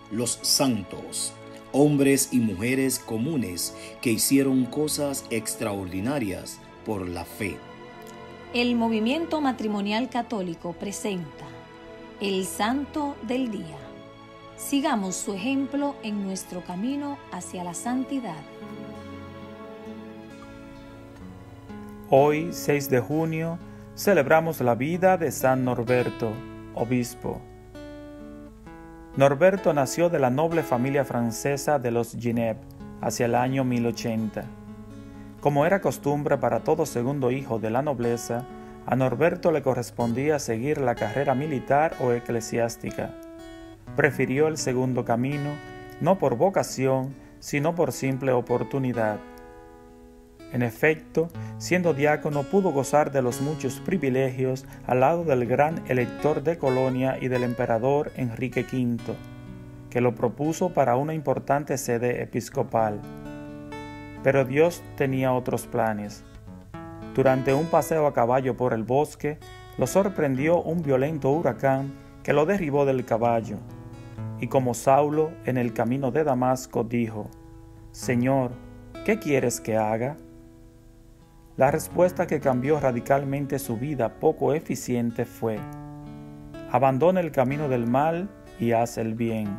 Los santos, hombres y mujeres comunes que hicieron cosas extraordinarias por la fe. El movimiento matrimonial católico presenta el Santo del Día. Sigamos su ejemplo en nuestro camino hacia la santidad. Hoy, 6 de junio, celebramos la vida de San Norberto, obispo. Norberto nació de la noble familia francesa de los Gineb hacia el año 1080. Como era costumbre para todo segundo hijo de la nobleza, a Norberto le correspondía seguir la carrera militar o eclesiástica. Prefirió el segundo camino, no por vocación, sino por simple oportunidad. En efecto, siendo diácono pudo gozar de los muchos privilegios al lado del gran elector de Colonia y del emperador Enrique V, que lo propuso para una importante sede episcopal. Pero Dios tenía otros planes. Durante un paseo a caballo por el bosque, lo sorprendió un violento huracán que lo derribó del caballo. Y como Saulo, en el camino de Damasco, dijo: «Señor, ¿qué quieres que haga?». La respuesta que cambió radicalmente su vida poco eficiente fue: «Abandona el camino del mal y haz el bien».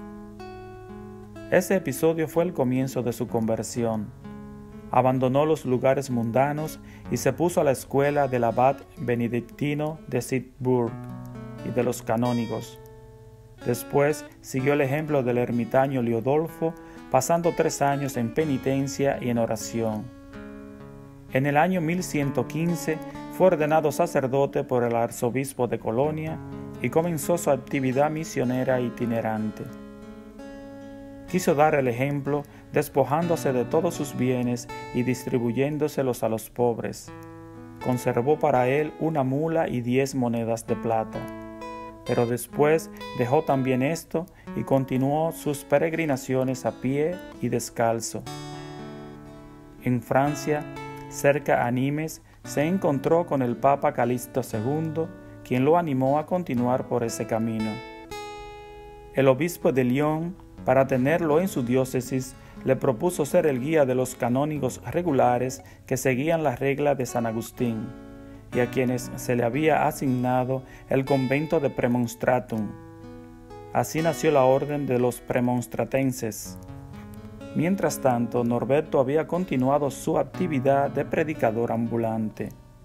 Ese episodio fue el comienzo de su conversión. Abandonó los lugares mundanos y se puso a la escuela del abad benedictino de Sittard y de los canónigos. Después siguió el ejemplo del ermitaño Leodolfo, pasando 3 años en penitencia y en oración. En el año 1115 fue ordenado sacerdote por el arzobispo de Colonia y comenzó su actividad misionera itinerante. Quiso dar el ejemplo despojándose de todos sus bienes y distribuyéndoselos a los pobres. Conservó para él una mula y 10 monedas de plata. Pero después dejó también esto y continuó sus peregrinaciones a pie y descalzo. En Francia, cerca a Nimes, se encontró con el Papa Calixto II, quien lo animó a continuar por ese camino. El obispo de Lyon, para tenerlo en su diócesis, le propuso ser el guía de los canónigos regulares que seguían la regla de San Agustín, y a quienes se le había asignado el convento de Premonstratum. Así nació la orden de los premonstratenses. Mientras tanto, Norberto había continuado su actividad de predicador ambulante.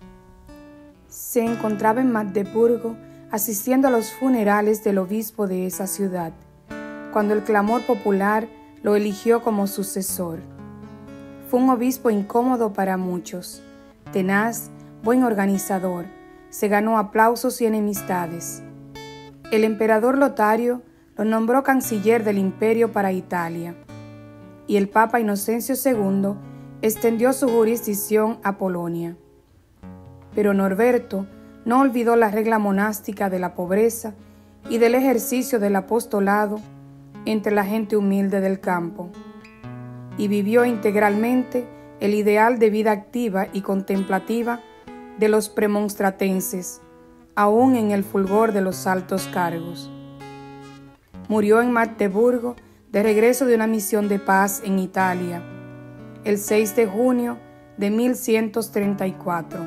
Se encontraba en Magdeburgo asistiendo a los funerales del obispo de esa ciudad, cuando el clamor popular lo eligió como sucesor. Fue un obispo incómodo para muchos, tenaz, buen organizador, se ganó aplausos y enemistades. El emperador Lotario lo nombró canciller del imperio para Italia, y el Papa Inocencio II extendió su jurisdicción a Polonia. Pero Norberto no olvidó la regla monástica de la pobreza y del ejercicio del apostolado entre la gente humilde del campo, y vivió integralmente el ideal de vida activa y contemplativa de los premonstratenses, aún en el fulgor de los altos cargos. Murió en Magdeburgo de regreso de una misión de paz en Italia, el 6 de junio de 1134.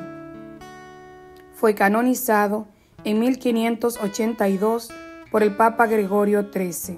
Fue canonizado en 1582 por el Papa Gregorio XIII.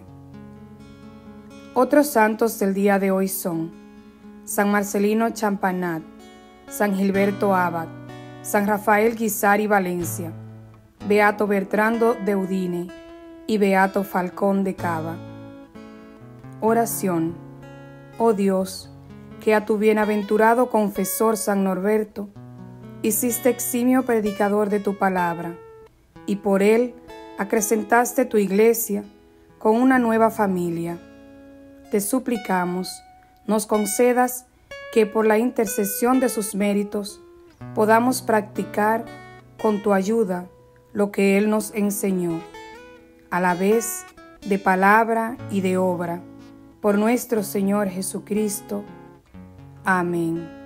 Otros santos del día de hoy son San Marcelino Champanat, San Gilberto Abad, San Rafael Guisari Valencia, Beato Bertrando de Udine y Beato Falcón de Cava. Oración. Oh Dios, que a tu bienaventurado confesor San Norberto hiciste eximio predicador de tu palabra, y por él acrecentaste tu iglesia con una nueva familia. Te suplicamos, nos concedas que por la intercesión de sus méritos podamos practicar con tu ayuda lo que él nos enseñó, a la vez de palabra y de obra, por nuestro Señor Jesucristo. Amén.